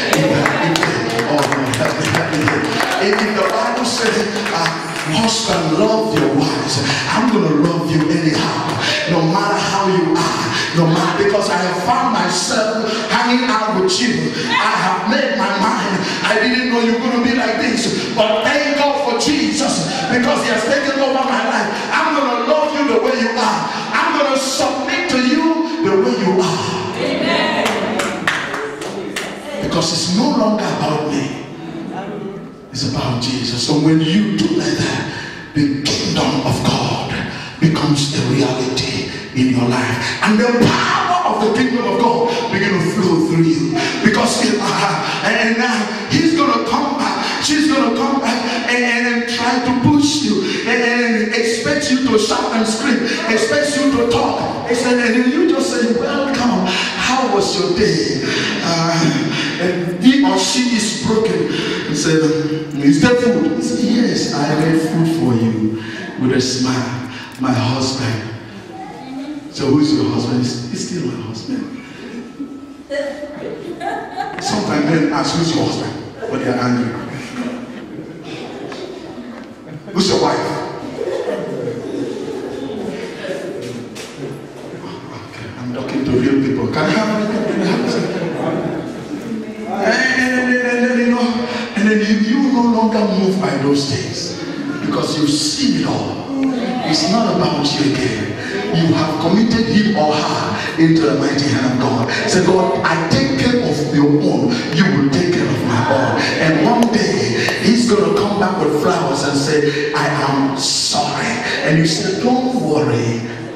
S3: If the Bible says, husband, love your wives, I'm going to love you anyhow, no matter how you are, no matter, because I have found myself hanging out with you. I have made my mind. I didn't know you were going to be like this, but thank God for Jesus, because he has taken over my life. I'm going to love you the way you are. I'm going to submit to you the way you are. Amen. Because it's no longer about me. It's about Jesus. So when you do like that, the kingdom of God becomes a reality in your life, and the power of the kingdom of God begin to flow through you. Because he's gonna come back, she's gonna come back and try to push you and expect you to shout and scream, expects you to talk, and then you just say, welcome, how was your day? And he or she is broken. He said, is there food? He said, yes, I made food for you, with a smile. My husband. So who's your husband? He's still my husband. Sometimes men ask, who's your husband? When they're angry. Who's your wife? Okay, I'm talking to real people. Can I have it? And then you no longer move by those things, because you've seen it all. It's not about you again. You have committed him or her into the mighty hand of God. Say, God, I take care of your own. You will take care of my own. And one day, he's going to come back with flowers and say, I am sorry. And you say, don't worry.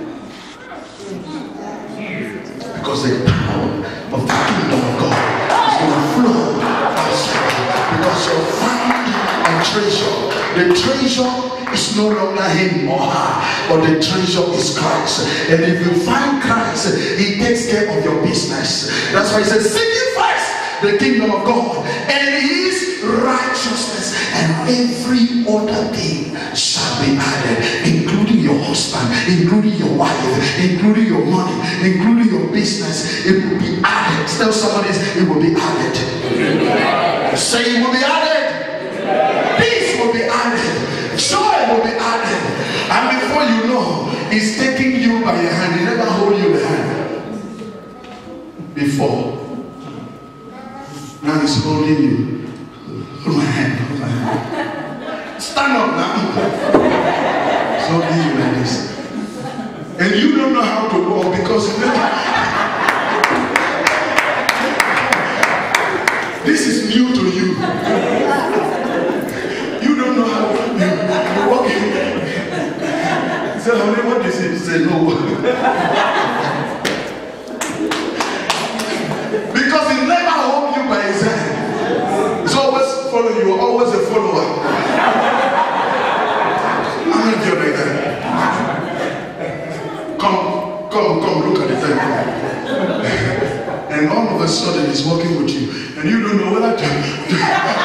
S3: Because the power of the kingdom of God is going to flow outside. Because you're found a treasure. The treasure is no longer him or her, but the treasure is Christ. And if you find Christ, he takes care of your business. That's why he says, seek ye first the kingdom of God and his righteousness, and every other thing shall be added, including your husband, including your wife, including your money, including your business. It will be added. Tell somebody, it will be added. Say it will be added. Peace will be added. Joy will be added. And before you know, he's taking you by your hand. He never hold you the hand before. Now he's holding you. Hold my hand, hold my hand. Stand up now. He's holding you like this. And you don't know how to walk because this is new to you. You don't know how to walk. So honey, what is it? Say no. Because he never hold you by his hand. He's always following you, always a follower. I'm not your like Come, look at the time. And all of a sudden he's walking with you, and you don't know what to do.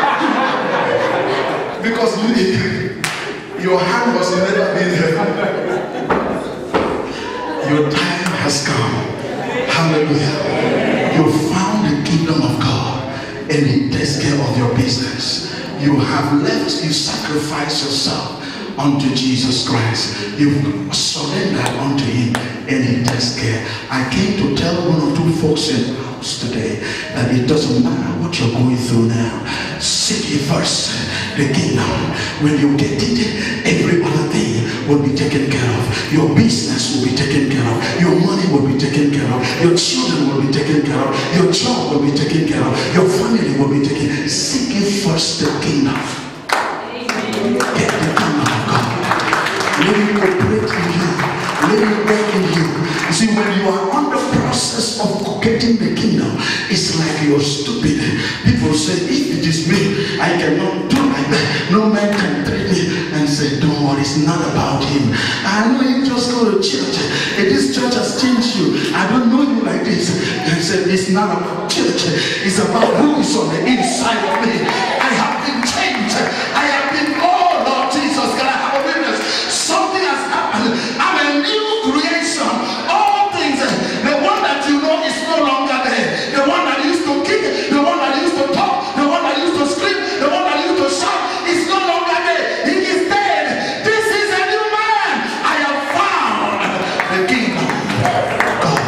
S3: Because your hand was never been there. Your time has come. Hallelujah. You found the kingdom of God, and he takes care of your business. You have left, you sacrifice yourself unto Jesus Christ. You surrender unto him, and he takes care. I came to tell one or two folks in the house today that it doesn't matter what you're going through now. Seek ye first the kingdom, when you get it, every other thing will be taken care of. Your business will be taken care of. Your money will be taken care of. Your children will be taken care of. Your job will be taken care of. Your family will be taken care of. Seek ye first the kingdom. Get the kingdom of God. Let it operate in you. Let it work in you. You see, when you are on the process of getting the kingdom, it's like you're stupid. People say, if it is me, I cannot do like that. No man can treat me and say, don't worry, it's not about him. I know you just go to church. If this church has changed you, I don't know you like this. And say, it's not about church. It's about who is on the inside of me. I have been changed. I have been, oh Lord Jesus, can I have a witness? Something has happened. I'm a new creation. All things, the one that you know is no longer there. The one that used to kick, the one that used to talk, the one that used to scream, the one that used to shout is no longer there. He is dead. This is a new man. I have found the kingdom of God.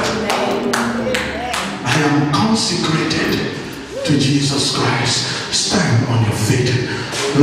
S3: I am consecrated to Jesus Christ. Stand on your feet. I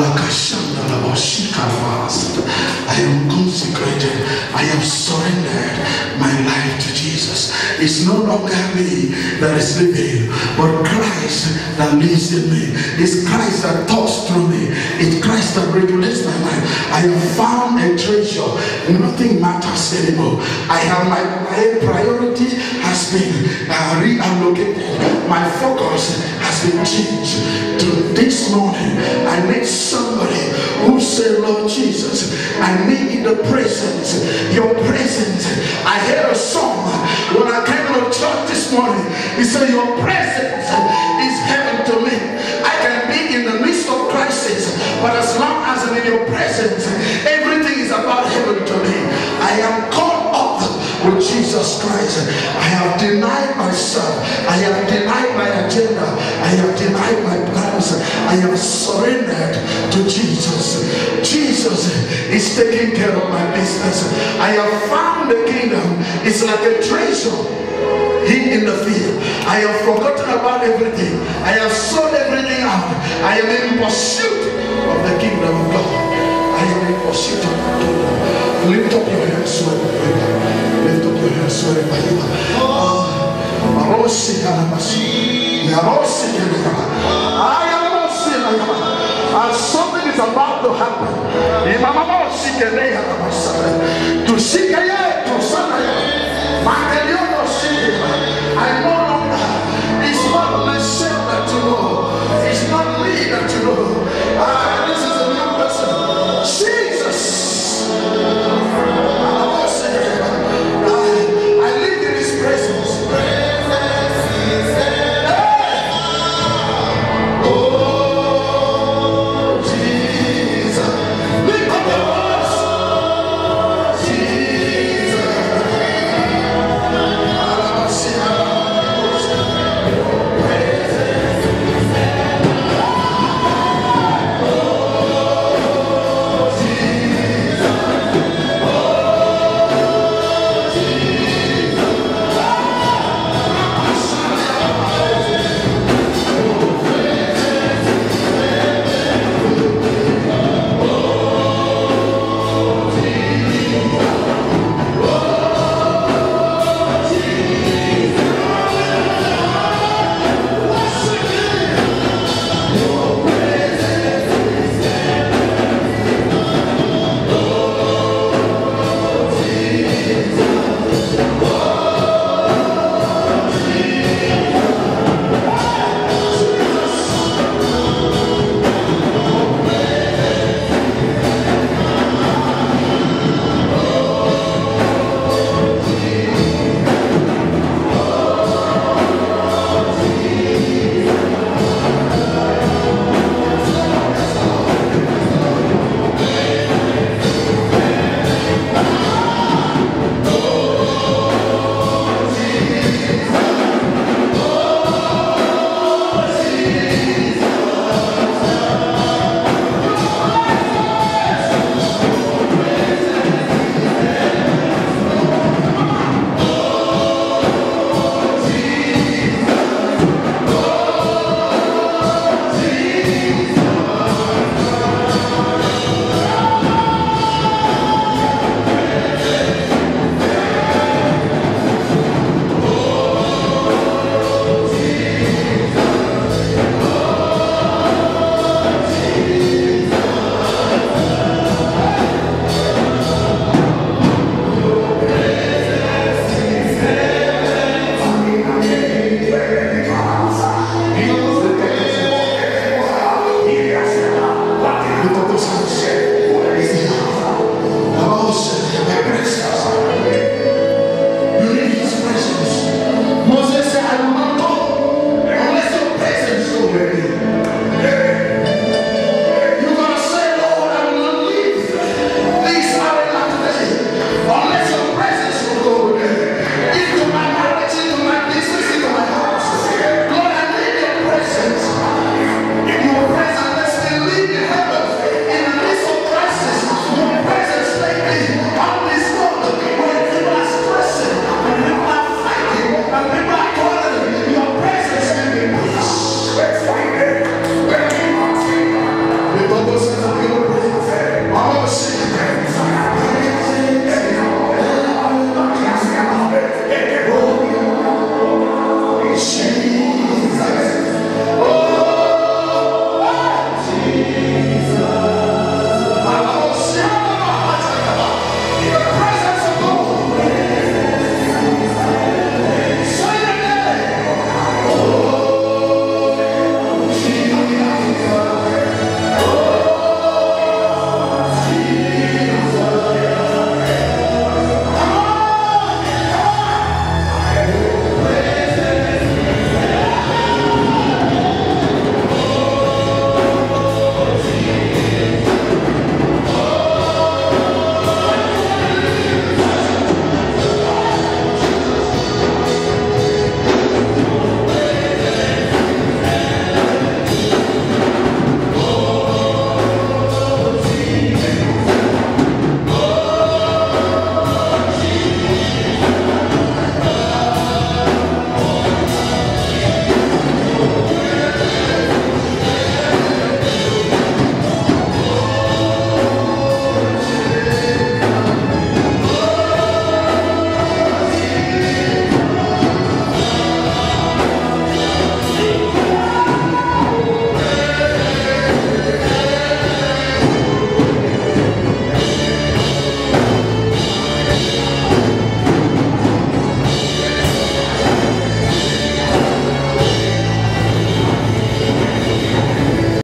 S3: am consecrated. I have surrendered my life to Jesus. It's no longer me that is living, but Christ that lives in me. It's Christ that talks through me. It's Christ that regulates my mind. I have found a treasure. Nothing matters anymore. I have my priority has been reallocated. My focus has been changed. To this morning, I need somebody who said, Lord Jesus, I need the presence, your presence. I heard a song when I came to church this morning. He said, your presence is heaven to me. I can be in the midst of crisis, but as long as I'm in your presence, everything is about heaven to me. I am caught up with Jesus Christ. I have denied myself. I have denied my agenda. I have denied my plans. I have surrendered to Jesus. Jesus is taking care of my business. I have found the kingdom. It's like a treasure hid in the field. I have forgotten about everything. I have sold everything out. I am in pursuit of the kingdom of God. I am in pursuit of the kingdom. Lift up your hands wherever you are. Lift up your hands wherever you are. And something is about to happen. To seek I know